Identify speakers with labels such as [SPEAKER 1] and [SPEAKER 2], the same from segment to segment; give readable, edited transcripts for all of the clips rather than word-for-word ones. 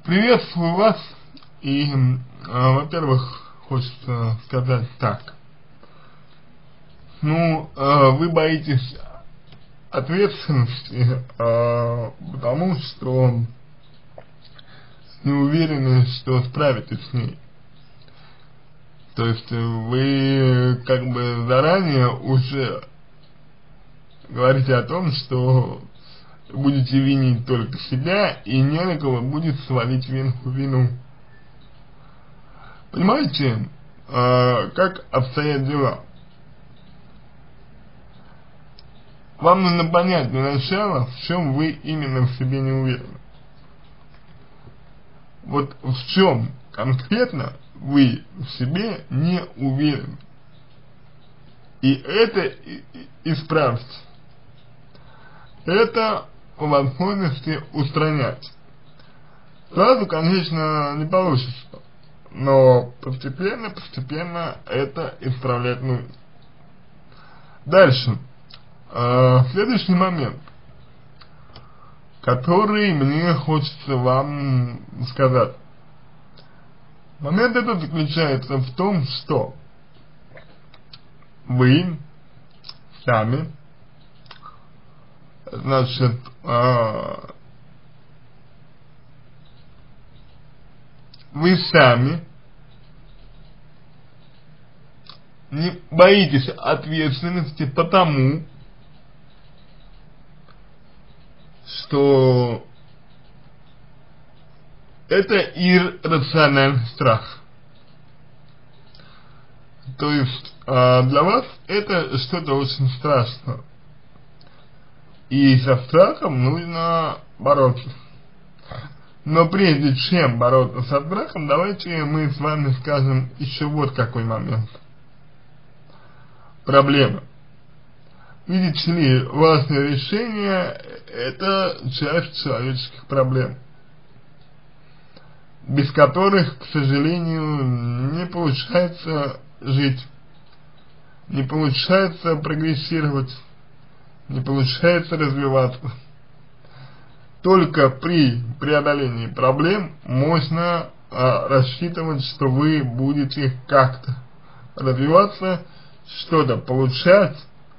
[SPEAKER 1] Приветствую вас, и, во-первых, хочется сказать так. Вы боитесь ответственности, потому что не уверены, что справитесь с ней. То есть вы как бы заранее уже говорите о том, что будете винить только себя и не на кого будет свалить вину. Понимаете, как обстоят дела? Вам нужно понять для начала, в чем вы именно в себе не уверены. Вот в чем конкретно вы в себе не уверены. И это исправьте. Это по возможности устранять. Сразу, конечно, не получится, но постепенно это исправлять нужно. Дальше. Следующий момент, который мне хочется вам сказать. Момент этот заключается в том, что вы сами, значит, вы сами не боитесь ответственности потому, что это иррациональный страх. То есть для вас это что-то очень страшное. И со страхом нужно бороться. Но прежде чем бороться со страхом, давайте мы с вами скажем еще вот какой момент. Проблема. Видите ли, важное решение – это часть человеческих проблем, без которых, к сожалению, не получается жить, не получается прогрессировать, не получается развиваться. Только при преодолении проблем можно рассчитывать, что вы будете как-то развиваться, что-то получать,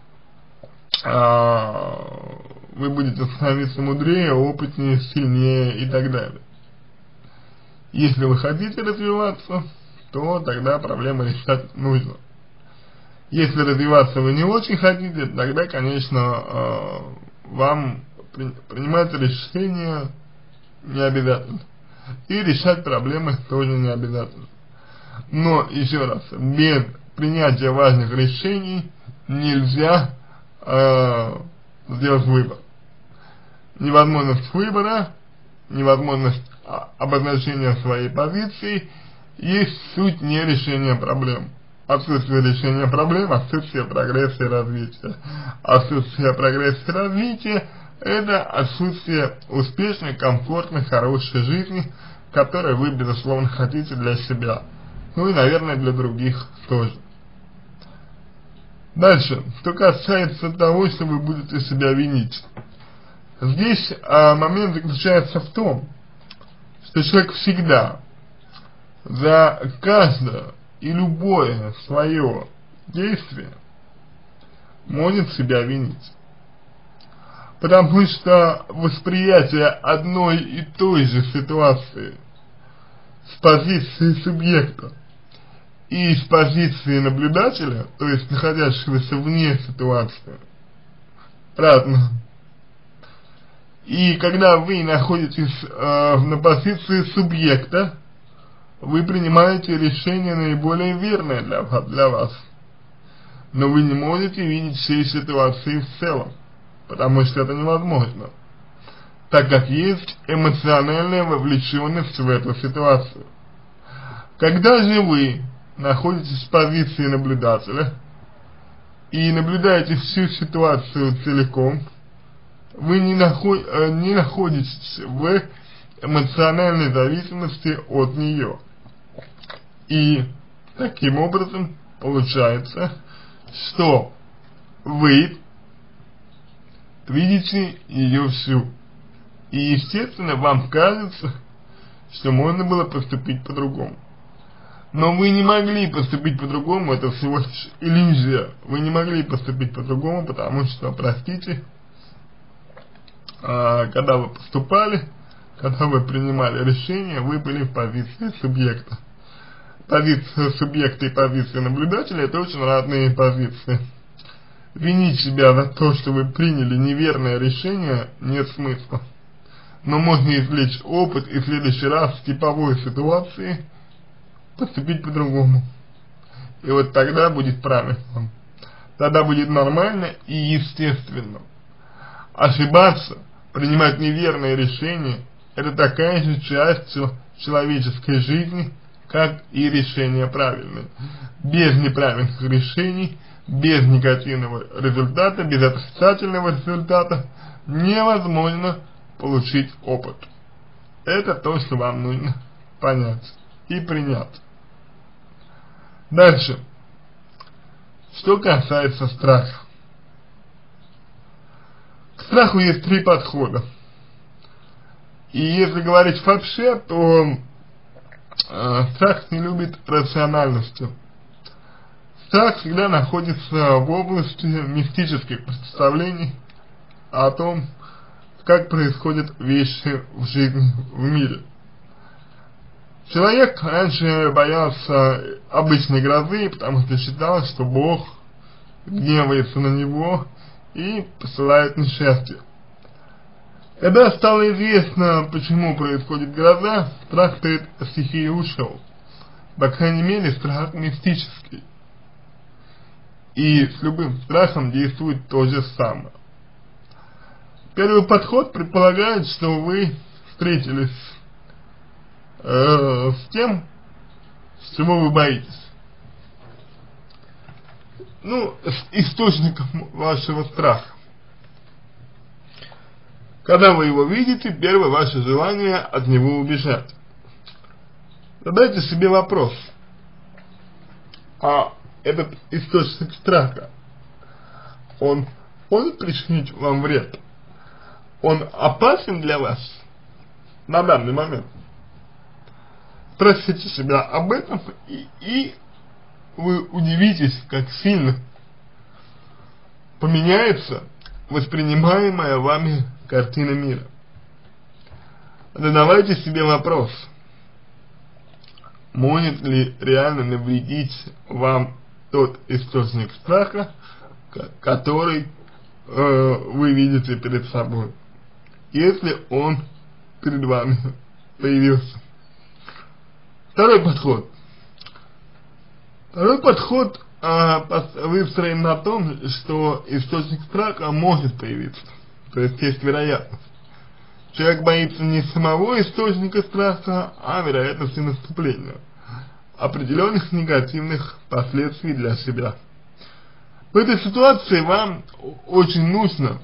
[SPEAKER 1] вы будете становиться мудрее, опытнее, сильнее и так далее. Если вы хотите развиваться, то тогда проблемы решать нужно. Если развиваться вы не очень хотите, тогда, конечно, вам принимать решения не обязательно. И решать проблемы тоже не обязательно. Но, еще раз, без принятия важных решений нельзя сделать выбор. Невозможность выбора, невозможность обозначения своей позиции есть суть не решения проблем. Отсутствие решения проблем, отсутствие прогресса и развития. Отсутствие прогресса и развития – это отсутствие успешной, комфортной, хорошей жизни, которую вы, безусловно, хотите для себя. Ну и, наверное, для других тоже. Дальше, что касается того, что вы будете себя винить. Здесь момент заключается в том, что человек всегда за каждое и любое свое действие может себя винить. Потому что восприятие одной и той же ситуации с позиции субъекта и с позиции наблюдателя, то есть находящегося вне ситуации, разно. И когда вы находитесь на позиции субъекта, вы принимаете решение наиболее верное для вас. Но вы не можете видеть всей ситуации в целом, потому что это невозможно, так как есть эмоциональная вовлеченность в эту ситуацию. Когда же вы находитесь в позиции наблюдателя и наблюдаете всю ситуацию целиком, вы не находитесь в эмоциональной зависимости от нее. И таким образом получается, что вы видите ее всю. И естественно вам кажется, что можно было поступить по-другому. Но вы не могли поступить по-другому, это всего лишь иллюзия. Вы не могли поступить по-другому, потому что, простите, когда вы поступали, когда вы принимали решение, вы были в позиции субъекта. Позиция субъекта и позиция наблюдателя — это очень разные позиции. Винить себя за то, что вы приняли неверное решение, нет смысла. Но можно извлечь опыт и в следующий раз в типовой ситуации поступить по-другому. И вот тогда будет правильно. Тогда будет нормально и естественно. Ошибаться, принимать неверные решения — это такая же часть человеческой жизни, как и решения правильные. Без неправильных решений, без негативного результата, без отрицательного результата невозможно получить опыт. Это то, что вам нужно понять и принять. Дальше. Что касается страха. К страху есть 3 подхода. И если говорить вообще, то страх не любит рациональности. Страх всегда находится в области мистических представлений о том, как происходят вещи в жизни, в мире. Человек раньше боялся обычной грозы, потому что считал, что Бог гневается на него и посылает несчастье. Когда стало известно, почему происходит гроза, страх перед стихией ушел. По крайней мере, страх мистический. И с любым страхом действует то же самое. Первый подход предполагает, что вы встретились с тем, с чего вы боитесь. Ну, с источником вашего страха. Когда вы его видите, первое ваше желание от него убежать. Задайте себе вопрос: а этот источник страха, он может причинить вам вред? Он опасен для вас на данный момент? Спросите себя об этом, и вы удивитесь, как сильно поменяется воспринимаемая вами картина мира. Задавайте себе вопрос: может ли реально навредить вам тот источник страха, который вы видите перед собой, если он перед вами появился. Второй подход. Второй подход выстроен на том, что источник страха может появиться. То есть есть вероятность. Человек боится не самого источника страха, а вероятности наступления определенных негативных последствий для себя. В этой ситуации вам очень нужно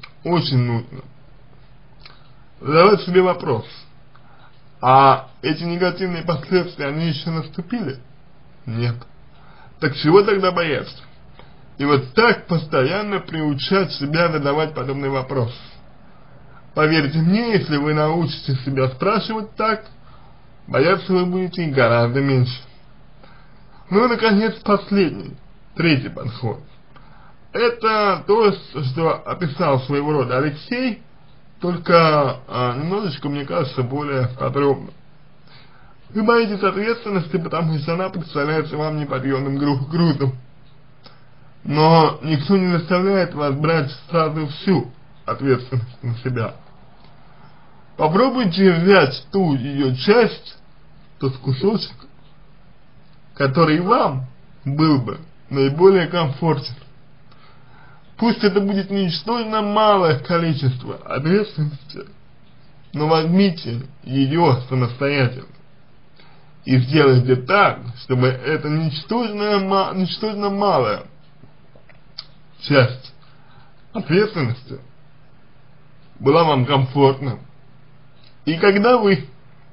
[SPEAKER 1] задавать себе вопрос: а эти негативные последствия, они еще наступили? Нет. Так чего тогда бояться? И вот так постоянно приучать себя задавать подобный вопрос. Поверьте мне, если вы научите себя спрашивать так, бояться вы будете гораздо меньше. Ну и, наконец, последний, третий подход. Это то, что описал своего рода Алексей, только немножечко, мне кажется, более подробно. Вы боитесь ответственности, потому что она представляется вам неподъемным грузом. Но никто не заставляет вас брать сразу всю ответственность на себя. Попробуйте взять ту ее часть, тот кусочек, который вам был бы наиболее комфортен. Пусть это будет ничтожно малое количество ответственности, но возьмите ее самостоятельно и сделайте так, чтобы эта ничтожно малая часть ответственности была вам комфортна. И когда вы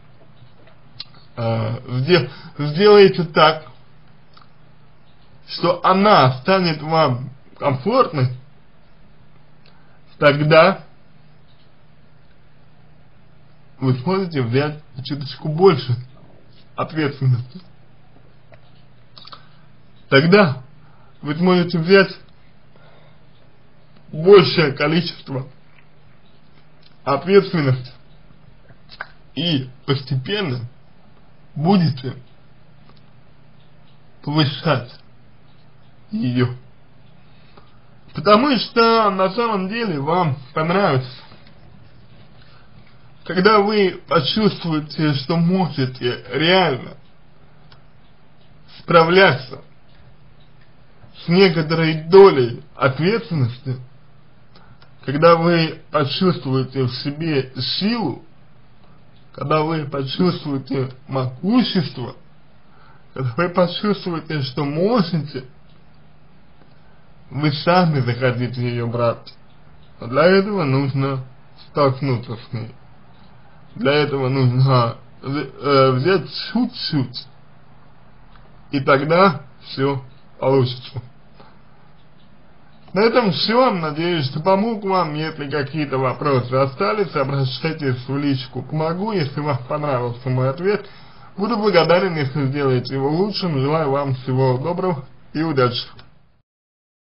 [SPEAKER 1] сделаете так, что она станет вам комфортной, тогда вы сможете взять чуточку больше ответственности. Тогда вы сможете взять большее количество ответственности и постепенно будете повышать ее. Потому что на самом деле вам понравится, когда вы почувствуете, что можете реально справляться с некоторой долей ответственности, когда вы почувствуете в себе силу, когда вы почувствуете могущество, когда вы почувствуете, что можете, вы сами захотите ее брать. Но для этого нужно столкнуться с ней. Для этого нужно взять чуть-чуть, и тогда все получится. На этом все. Надеюсь, что помог вам. Если какие-то вопросы остались, обращайтесь в личку «Помогу». Если вам понравился мой ответ, буду благодарен, если сделаете его лучшим. Желаю вам всего доброго и удачи.